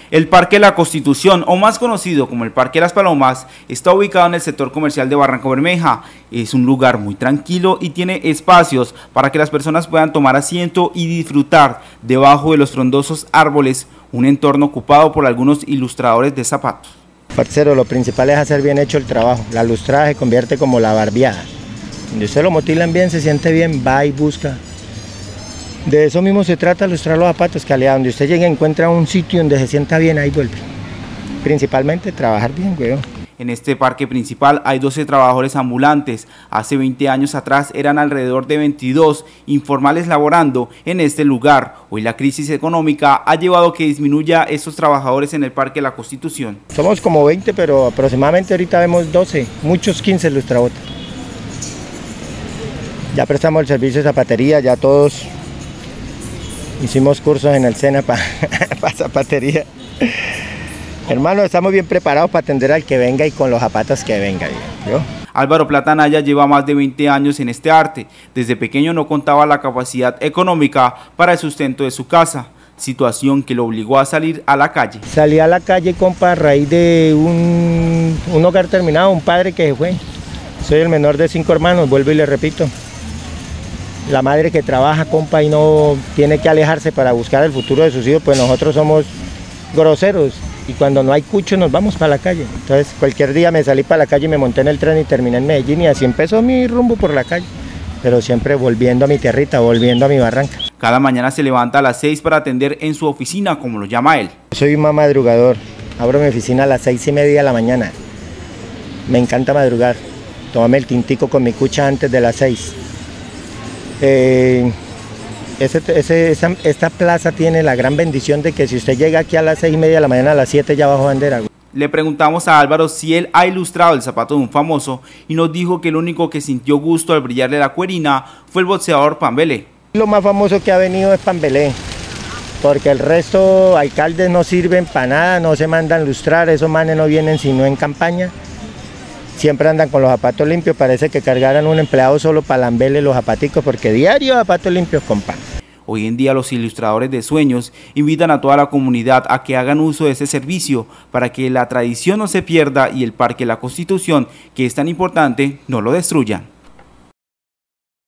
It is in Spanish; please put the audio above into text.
El Parque La Constitución, o más conocido como el Parque Las Palomas, está ubicado en el sector comercial de Barrancabermeja. Es un lugar muy tranquilo y tiene espacios para que las personas puedan tomar asiento y disfrutar debajo de los frondosos árboles, un entorno ocupado por algunos ilustradores de zapatos. Parcero, lo principal es hacer bien hecho el trabajo. La lustrada se convierte como la barbeada. Donde usted lo motilan bien, se siente bien, va y busca. De eso mismo se trata, lustrar los zapatos, que allá donde usted llegue encuentra un sitio donde se sienta bien, ahí vuelve. Principalmente trabajar bien, weón. En este parque principal hay 12 trabajadores ambulantes. Hace 20 años atrás eran alrededor de 22 informales laborando en este lugar. Hoy la crisis económica ha llevado a que disminuya estos trabajadores en el Parque La Constitución. Somos como 20, pero aproximadamente ahorita vemos 12, muchos 15 lustrabotas. Ya prestamos el servicio de zapatería, ya todos hicimos cursos en el SENA para zapatería. Hermano, estamos bien preparados para atender al que venga y con los zapatos que venga. ¿Yo? Álvaro Platanaya lleva más de 20 años en este arte. Desde pequeño no contaba la capacidad económica para el sustento de su casa, situación que lo obligó a salir a la calle. Salí a la calle, compa, a raíz de un hogar terminado, un padre que se fue. Soy el menor de 5 hermanos, vuelvo y le repito. La madre que trabaja, compa, y no tiene que alejarse para buscar el futuro de sus hijos, pues nosotros somos groseros. Y cuando no hay cucho nos vamos para la calle. Entonces cualquier día me salí para la calle, me monté en el tren y terminé en Medellín y así empezó mi rumbo por la calle. Pero siempre volviendo a mi tierrita, volviendo a mi barranca. Cada mañana se levanta a las 6 para atender en su oficina, como lo llama él. Soy un madrugador, abro mi oficina a las 6:30 de la mañana. Me encanta madrugar, tómame el tintico con mi cucha antes de las 6. Esta plaza tiene la gran bendición de que si usted llega aquí a las 6:30 de la mañana, a las 7 ya bajo bandera. Le preguntamos a Álvaro si él ha ilustrado el zapato de un famoso y nos dijo que el único que sintió gusto al brillarle la cuerina fue el boxeador Pambelé. Lo más famoso que ha venido es Pambelé, porque el resto alcaldes no sirven para nada, no se mandan lustrar, esos manes no vienen sino en campaña. Siempre andan con los zapatos limpios, parece que cargaran un empleado solo para lamberle los zapaticos, porque diario zapatos limpios, compa. Hoy en día los ilustradores de sueños invitan a toda la comunidad a que hagan uso de ese servicio para que la tradición no se pierda y el Parque La Constitución, que es tan importante, no lo destruyan.